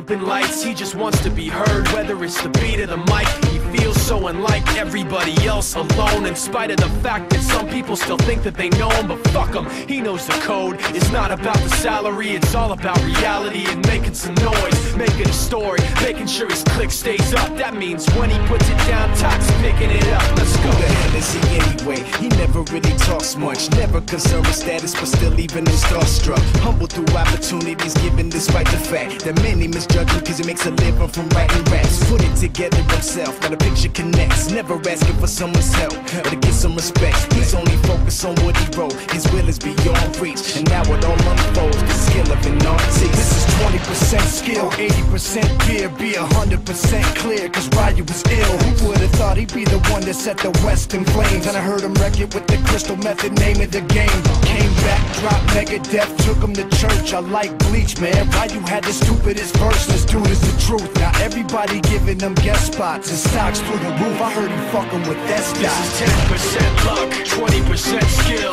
up in lights, he just wants to be heard. Whether it's the beat or the mic, he feels so unlike everybody else, alone. In spite of the fact that some people still think that they know him, but fuck him, he knows the code. It's not about the salary, it's all about reality and making some noise, making a story, making sure his click stays up. That means when he puts it down, Tox picking it up. Let's go. Who the hell is he anyway? He never really talks much, never concerned with status, but still even in starstruck. Humble through opportunities given despite the fact that many misjudge him cause he makes a living from writing raps. Put it together himself, got a picture connects, never asking for someone's help or to get some respect. He's only focused on what he wrote, his will is beyond reach, and now it all unfolds, the skill of an artist. This is 20% skill, 80% fear, be 100% clear, cause Ryu was ill. Who would've thought he'd be the one that set the West in flames? And I heard him wreck it with the Crystal Method, name of the game. Came back, dropped Megadeth, took him to church. I like Bleach, man. Ryu had the stupidest verse, this dude is the truth. Now everybody giving them guest spots and stocks through the roof. I heard he fucking with that stock. This is 10% luck, 20% skill,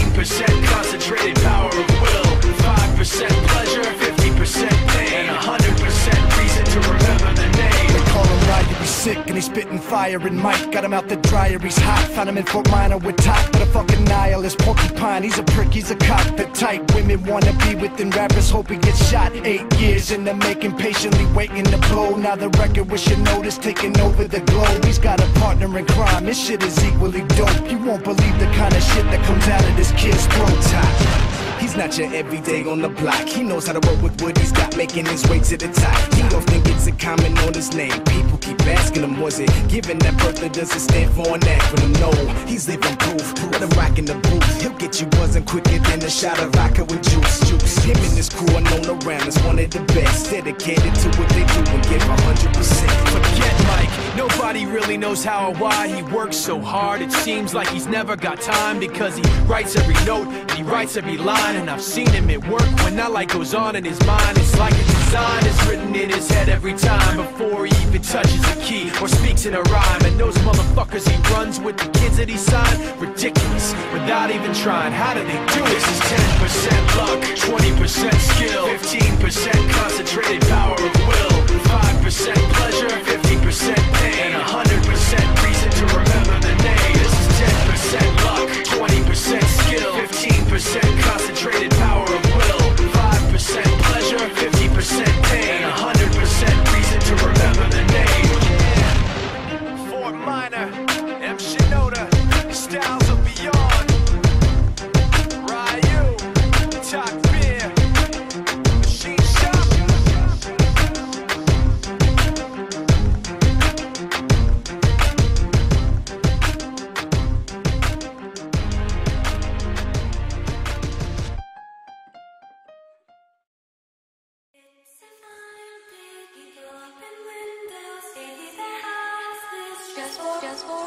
15% concentrated power of will, 5% pleasure, 50% pain, and 100% reason to remember the name. They call him Ryu, he's sick and he's spitting fire. And Mike got him out the dryer, he's hot. Found him in Fort Minor with top, but a fucking nihilist porcupine. He's a prick, he's a cop. The type women wanna be within rappers, hope he gets shot. 8 years in the making, patiently waiting to blow. Now the record with your notice taking over the globe. He's got a partner in crime, this shit is equally dope. You won't believe the kind of shit that comes out of this kid's throat. He's not your everyday on the block. He knows how to work with what he's got, making his way to the top. He don't think it's a comment on his name. People keep asking him, was it given that birth, or does it stand for an acronym? No, he's living proof. Let him rock in the booth. He'll get you buzzing quicker than a shot of vodka with juice. Him and his crew are known around as one of the best, dedicated to what they do and give 100%. Forget Mike, nobody really knows how or why he works so hard. It seems like he's never got time, because he writes every note and he writes every line. And I've seen him at work when that light goes on in his mind. It's like a design is written in his head every time, before he even touches a key or speaks in a rhyme. And those motherfuckers he runs with, the kids that he signed, ridiculous, without even trying. How do they do it? This is 10% luck, 20% skill, 15% concentrated power of will, 5% pleasure, 50% pain, and 100% reason to remember the name. This is 10% luck, 20% skill, 15% concentrated power of will, 5% pleasure, 50% pain, and 100% reason to remember the name. Fort Minor, M. Shinoda, styles of beyond. Ryu, Talk Beer, Machine Shop. Just for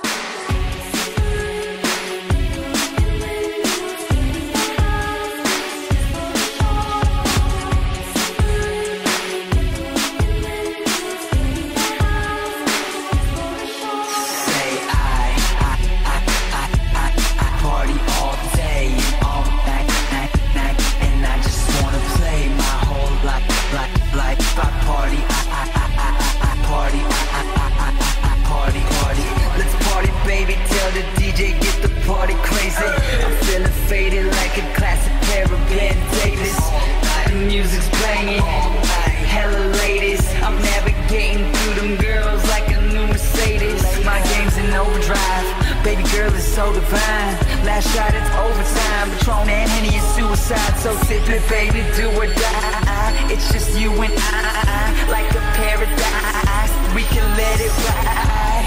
so divine. Last shot, it's overtime. Patron and Henny is suicide. So sip it, baby, do or die. It's just you and I, like a paradise. We can let it ride.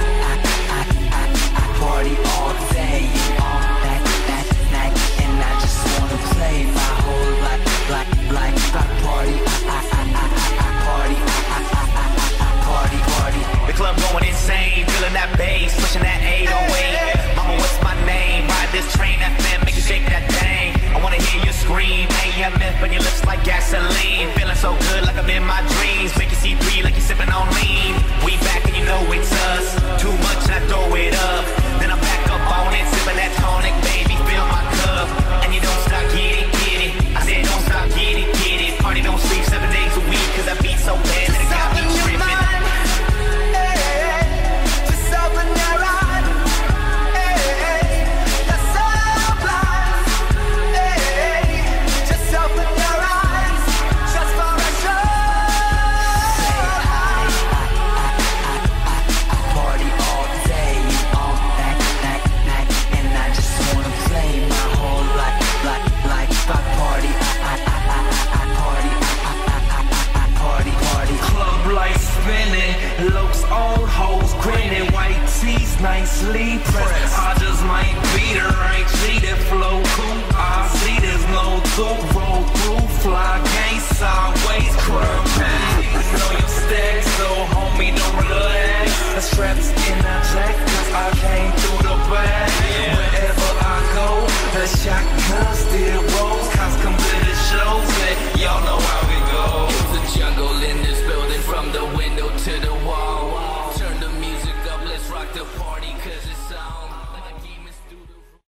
I party all day, all that night, and I just wanna play my whole life, like I party. I party. The club going insane, feeling that bass, pushing that 808. Mama, what's my name? Ride this train, FM, make you shake that thing. I wanna hear you scream, AMF on your lips like gasoline. Feeling so good like I'm in my dreams. Make you see 3 like you're sipping on lean. We back and you know it's us. Too much and I throw it up. Then I'm back up on it, sipping that tonic, baby, fill my cup. And you don't stop, get it. I said don't stop, get it. Party don't sleep 7 days a week, cause I be like to party cause it's on.